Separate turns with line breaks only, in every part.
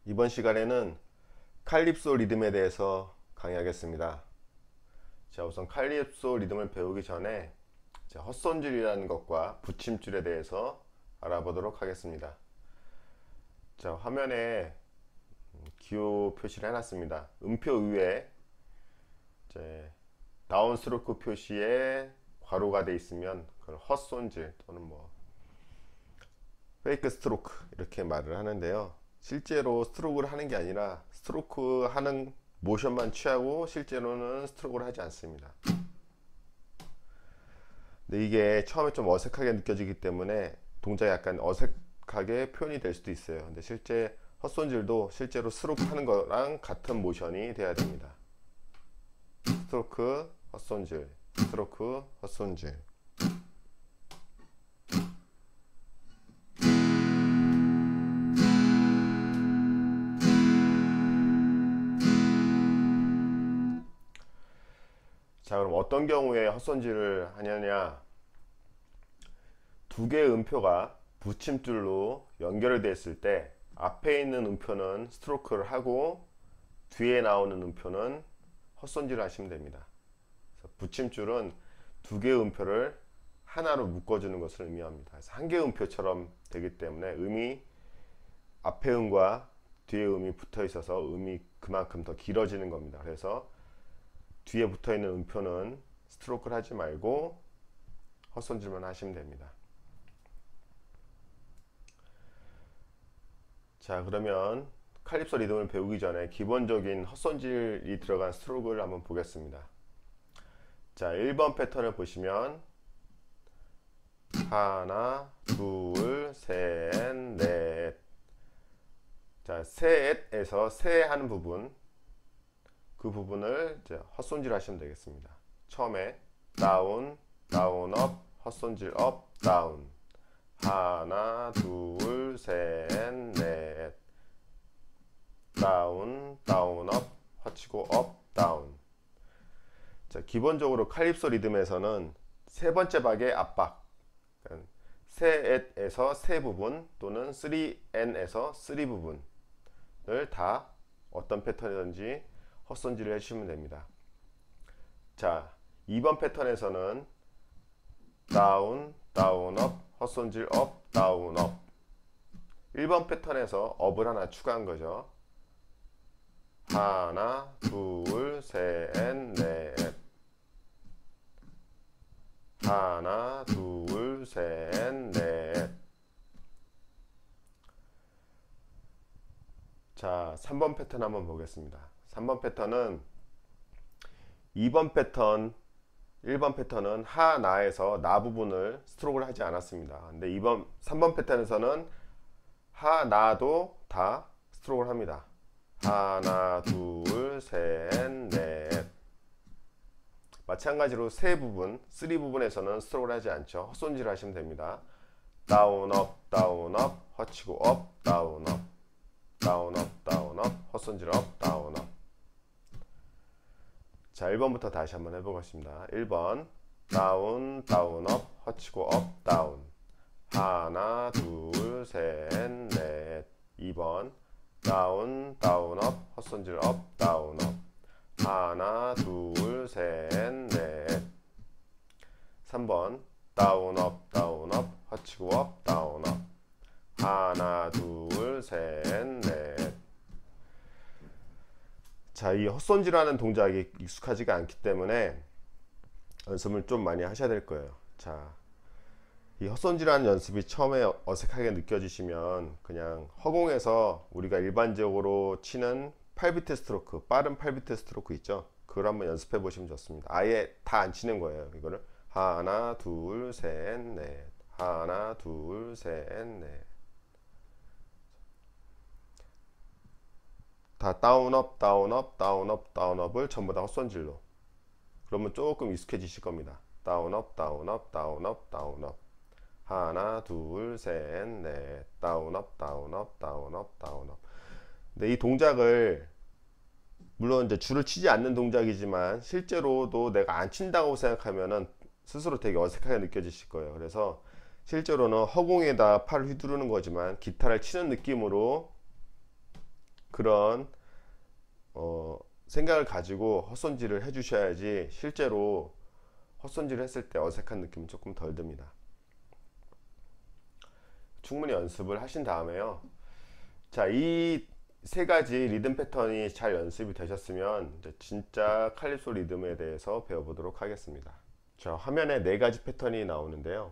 이번 시간에는 칼립소 리듬에 대해서 강의하겠습니다. 자, 우선 칼립소 리듬을 배우기 전에 헛손줄이라는 것과 붙임줄에 대해서 알아보도록 하겠습니다. 자, 화면에 기호 표시를 해놨습니다. 음표 위에 다운스트로크 표시에 괄호가 되어 있으면 그걸 헛손질 또는 페이크 스트로크 이렇게 말을 하는데요. 실제로 스트로크를 하는 게 아니라 스트로크 하는 모션만 취하고 실제로는 스트로크를 하지 않습니다. 근데 이게 처음에 좀 어색하게 느껴지기 때문에 동작이 약간 어색하게 표현이 될 수도 있어요. 근데 실제 헛손질도 실제로 스트로크 하는 거랑 같은 모션이 돼야 됩니다. 스트로크, 헛손질, 스트로크, 헛손질. 자, 그럼 어떤 경우에 헛손질을 하느냐? 두 개의 음표가 붙임줄로 연결되어 있을 때 앞에 있는 음표는 스트로크를 하고 뒤에 나오는 음표는 헛손질을 하시면 됩니다. 그래서 붙임줄은 두 개의 음표를 하나로 묶어주는 것을 의미합니다. 그래서 한 개의 음표처럼 되기 때문에 음이 앞에 음과 뒤에 음이 붙어 있어서 음이 그만큼 더 길어지는 겁니다. 그래서 뒤에 붙어 있는 음표는 스트로크를 하지 말고 헛손질만 하시면 됩니다. 자, 그러면 칼립소 리듬을 배우기 전에 기본적인 헛손질이 들어간 스트로크를 한번 보겠습니다. 자, 1번 패턴을 보시면 하나, 둘, 셋, 넷. 자, 셋에서 세 하는 부분, 그 부분을 이제 헛손질 하시면 되겠습니다. 처음에 다운, 다운, 업, 헛손질, 업, 다운. 하나, 둘, 셋, 넷. 다운, 다운, 업, 헛치고 업, 다운. 자, 기본적으로 칼립소 리듬에서는 세 번째 박의 압박, 세에서 세 부분 또는 3N에서 3 부분을 다 어떤 패턴이든지 헛손질을 해주시면 됩니다. 자, 2번 패턴에서는 다운, 다운, 업, 헛손질, 업, 다운, 업. 1번 패턴에서 업을 하나 추가한 거죠. 하나, 둘, 셋, 넷. 하나, 둘, 셋, 넷. 자, 3번 패턴 한번 보겠습니다. 3번 패턴은 2번 패턴, 1번 패턴은 하나에서 나 부분을 스트로크를 하지 않았습니다. 근데 3번 패턴에서는 하나도 다 스트로크를 합니다. 하나, 둘, 셋, 넷. 마찬가지로 세 부분, 3 부분에서는 스트로크를 하지 않죠. 헛손질을 하시면 됩니다. 다운, 업, 다운, 업, 헛치고 업, 다운, 업. 다운, 업, 다운, 업, 헛손질, 업, 다운, 업. 자, 1번부터 다시 한번 해보겠습니다. 1번 다운, 다운, 업, 헛치고 업, 다운. 하나, 둘, 셋, 넷. 2번 다운, 다운, 업, 헛손질, 업, 다운, 업. 하나, 둘, 셋, 넷. 3번 다운, 업, 다운, 업, 헛치고 업, 다운, 업. 하나, 둘, 셋, 넷. 자, 이 헛손질하는 동작이 익숙하지가 않기 때문에 연습을 좀 많이 하셔야 될 거예요. 자, 이 헛손질하는 연습이 처음에 어색하게 느껴지시면 그냥 허공에서 우리가 일반적으로 치는 8비트 스트로크, 빠른 8비트 스트로크 있죠? 그걸 한번 연습해 보시면 좋습니다. 아예 다 안 치는 거예요. 이거를 하나, 둘, 셋, 넷. 하나, 둘, 셋, 넷. 다 다운업, 다운업, 다운업, 다운업을 전부 다 헛손질로. 그러면 조금 익숙해지실 겁니다. 다운업, 다운업, 다운업, 다운업. 하나, 둘, 셋, 넷. 다운업, 다운업, 다운업, 다운업. 근데 이 동작을 물론 이제 줄을 치지 않는 동작이지만 실제로도 내가 안 친다고 생각하면은 스스로 되게 어색하게 느껴지실 거예요. 그래서 실제로는 허공에다 팔을 휘두르는 거지만 기타를 치는 느낌으로 그런 생각을 가지고 헛손질을 해 주셔야지 실제로 헛손질을 했을 때 어색한 느낌이 조금 덜 듭니다. 충분히 연습을 하신 다음에요. 자, 이 세 가지 리듬 패턴이 잘 연습이 되셨으면 이제 진짜 칼립소 리듬에 대해서 배워보도록 하겠습니다. 자, 화면에 네 가지 패턴이 나오는데요.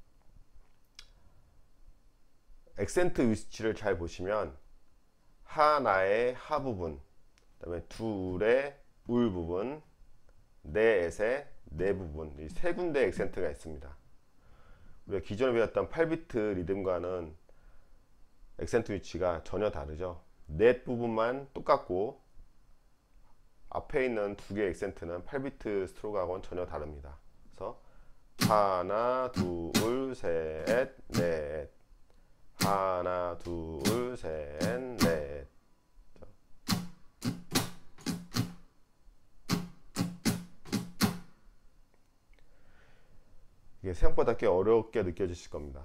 액센트 위치를 잘 보시면 하나의 하 부분, 그 다음에 둘의 울 부분, 넷의 네 부분, 이 세 군데 액센트가 있습니다. 우리가 기존에 배웠던 8비트 리듬과는 액센트 위치가 전혀 다르죠. 넷 부분만 똑같고 앞에 있는 두 개의 액센트는 8비트 스트로크하고는 전혀 다릅니다. 그래서 하나, 둘, 셋, 넷, 하나, 둘, 셋, 넷. 이게 생각보다 꽤 어렵게 느껴지실 겁니다.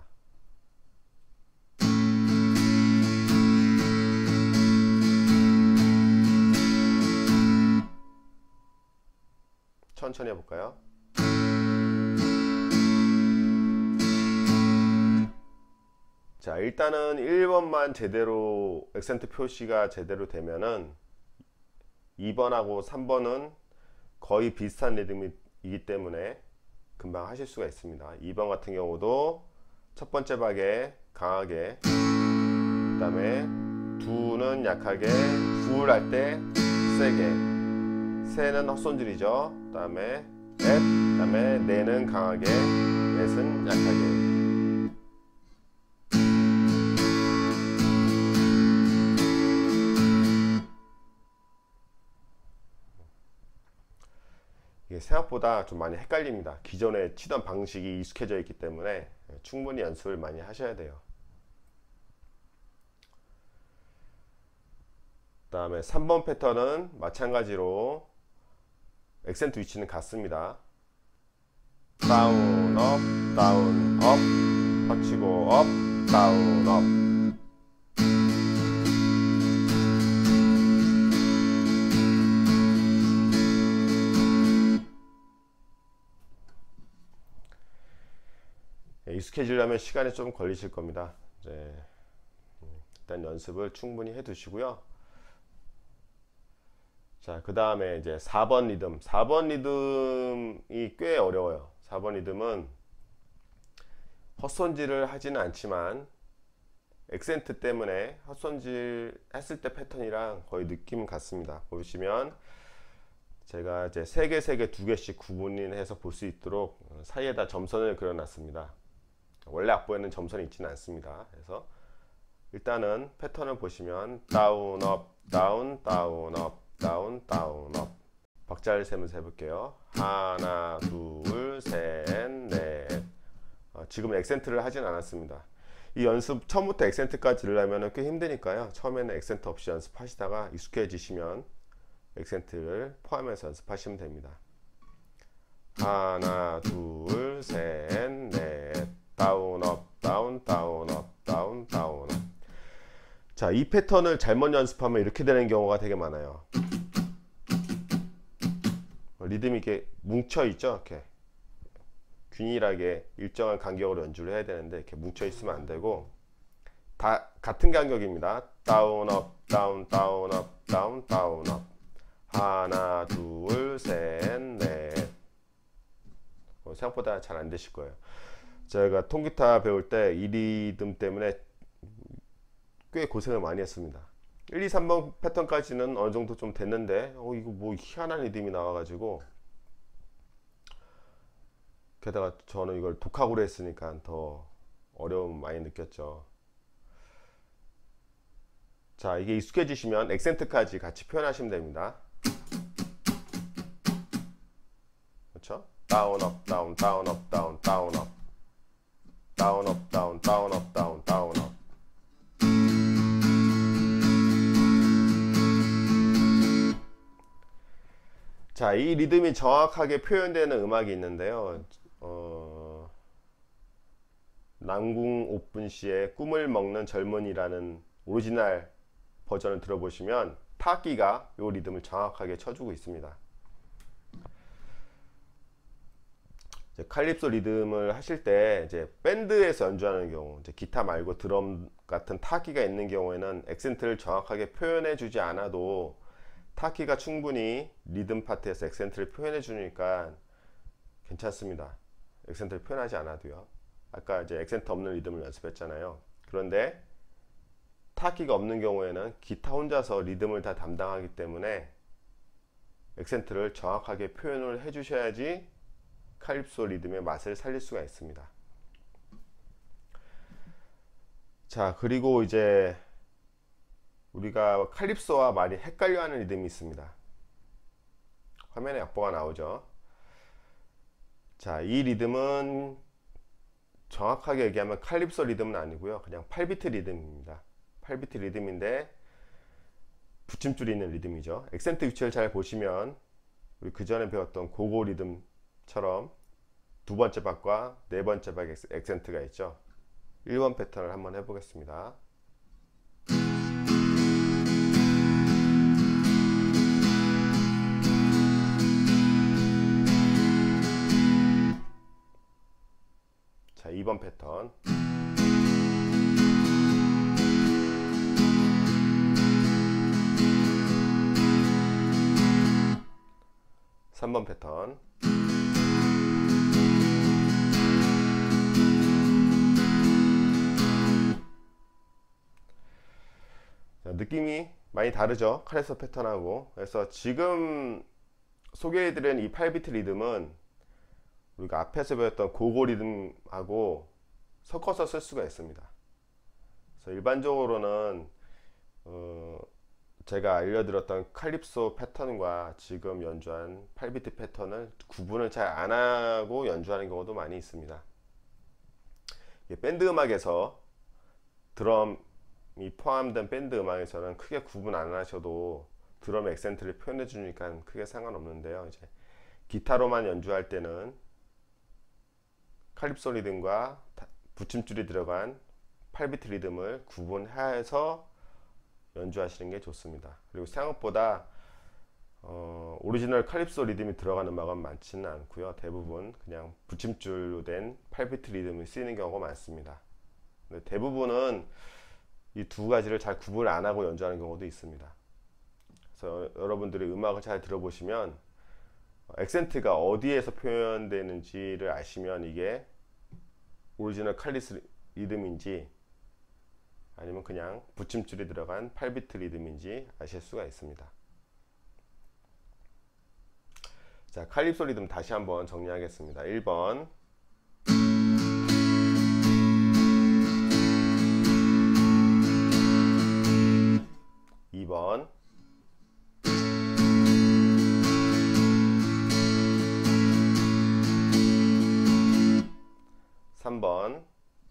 천천히 해볼까요? 자, 일단은 1번만 제대로 액센트 표시가 제대로 되면은 2번하고 3번은 거의 비슷한 리듬이기 때문에 금방 하실 수가 있습니다. 2번 같은 경우도 첫 번째 박에 강하게, 그 다음에 두는 약하게, 굴 할 때 세게, 세는 헛손질이죠. 그 다음에 넷, 그 다음에 네는 강하게, 넷은 약하게. 이게 생각보다 좀 많이 헷갈립니다. 기존에 치던 방식이 익숙해져 있기 때문에 충분히 연습을 많이 하셔야 돼요. 그 다음에 3번 패턴은 마찬가지로 액센트 위치는 같습니다. 다운, 업, 다운, 업, 헛치고 업, 다운, 업. 익숙해지려면 시간이 좀 걸리실 겁니다. 이제 일단 연습을 충분히 해 두시고요. 자, 그 다음에 이제 4번 리듬. 4번 리듬이 꽤 어려워요. 4번 리듬은 헛손질을 하지는 않지만 액센트 때문에 헛손질 했을 때 패턴이랑 거의 느낌 같습니다. 보시면 제가 이제 3개, 3개, 2개씩 구분해서 볼 수 있도록 사이에다 점선을 그려놨습니다. 원래 악보에는 점선이 있지는 않습니다. 그래서 일단은 패턴을 보시면 다운, 업, 다운, 다운, 업, 다운, 다운, 업. 박자를 세면서 해볼게요. 하나, 둘, 셋, 넷. 지금 액센트를 하진 않았습니다. 이 연습 처음부터 액센트까지 들으려면 꽤 힘드니까요. 처음에는 액센트 없이 연습하시다가 익숙해지시면 액센트를 포함해서 연습하시면 됩니다. 하나, 둘, 셋, 넷. 다운, 업, 다운, 다운, 업, 다운, 다운, 업. 자, 이 패턴을 잘못 연습하면 이렇게 되는 경우가 되게 많아요. 리듬이 이렇게 뭉쳐 있죠. 이렇게 균일하게 일정한 간격으로 연주를 해야 되는데 이렇게 뭉쳐 있으면 안 되고 다 같은 간격입니다. 다운, 업, 다운, 다운, 업, 다운, 다운, 업. 하나, 둘, 셋, 넷. 생각보다 잘 안 되실 거예요. 제가 통기타 배울 때 이 리듬 때문에 꽤 고생을 많이 했습니다. 1, 2, 3번 패턴까지는 어느 정도 좀 됐는데 이거 뭐 희한한 리듬이 나와가지고 게다가 저는 이걸 독학으로 했으니까 더 어려움 많이 느꼈죠. 자, 이게 익숙해지시면 액센트까지 같이 표현하시면 됩니다. 그렇죠? 다운, 업, 다운, 다운, 업, 다운, 다운, 업. 다운, 업, 다운, 다운, 업, 다운, 다운, 업. 자, 이 리듬이 정확하게 표현되는 음악이 있는데요. 남궁 옥분 씨의 꿈을 먹는 젊은이라는 오리지널 버전을 들어보시면 타악기가 이 리듬을 정확하게 쳐주고 있습니다. 칼립소 리듬을 하실 때 이제 밴드에서 연주하는 경우, 이제 기타 말고 드럼 같은 타악기가 있는 경우에는 액센트를 정확하게 표현해 주지 않아도 타악기가 충분히 리듬 파트에서 액센트를 표현해 주니까 괜찮습니다. 액센트를 표현하지 않아도요. 아까 이제 액센트 없는 리듬을 연습했잖아요. 그런데 타악기가 없는 경우에는 기타 혼자서 리듬을 다 담당하기 때문에 액센트를 정확하게 표현을 해 주셔야지 칼립소 리듬의 맛을 살릴 수가 있습니다. 자, 그리고 이제 우리가 칼립소와 많이 헷갈려하는 리듬이 있습니다. 화면에 악보가 나오죠. 자, 이 리듬은 정확하게 얘기하면 칼립소 리듬은 아니고요, 그냥 8비트 리듬입니다. 8비트 리듬인데 붙임줄이 있는 리듬이죠. 액센트 위치를 잘 보시면 우리 그 전에 배웠던 고고 리듬처럼 두 번째 박과 네 번째 박 액센트가 있죠. 1번 패턴을 한번 해보겠습니다. 자, 2번 패턴. 3번 패턴. 자, 느낌이 많이 다르죠, 칼립소 패턴하고. 그래서 지금 소개해드린 이 8비트 리듬은 우리가 앞에서 배웠던 고고 리듬하고 섞어서 쓸 수가 있습니다. 그래서 일반적으로는 제가 알려드렸던 칼립소 패턴과 지금 연주한 8비트 패턴을 구분을 잘 안하고 연주하는 경우도 많이 있습니다. 밴드 음악에서 드럼이 포함된 밴드 음악에서는 크게 구분 안 하셔도 드럼 액센트를 표현해 주니까 크게 상관없는데요, 이제 기타로만 연주할 때는 칼립소 리듬과 붙임줄이 들어간 8비트 리듬을 구분해서 연주하시는 게 좋습니다. 그리고 생각보다 오리지널 칼립소 리듬이 들어가는 음악은 많지는 않고요, 대부분 그냥 붙임줄로 된 8비트 리듬이 쓰이는 경우가 많습니다. 근데 대부분은 이 두 가지를 잘 구분을 안 하고 연주하는 경우도 있습니다. 그래서 여러분들이 음악을 잘 들어보시면 액센트가 어디에서 표현되는지를 아시면 이게 오리지널 칼립소 리듬인지 아니면 그냥 붙임줄이 들어간 8비트 리듬인지 아실 수가 있습니다. 자, 칼립소 리듬 다시 한번 정리하겠습니다. 1번, 2번, 3번,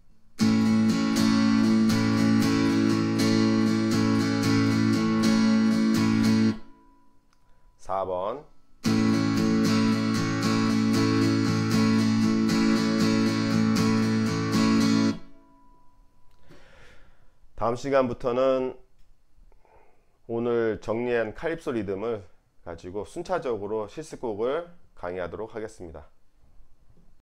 4번, '다음 시간부터는 오늘 정리한 칼립소 리듬을 가지고 순차적으로 실습곡을 강의하도록 하겠습니다.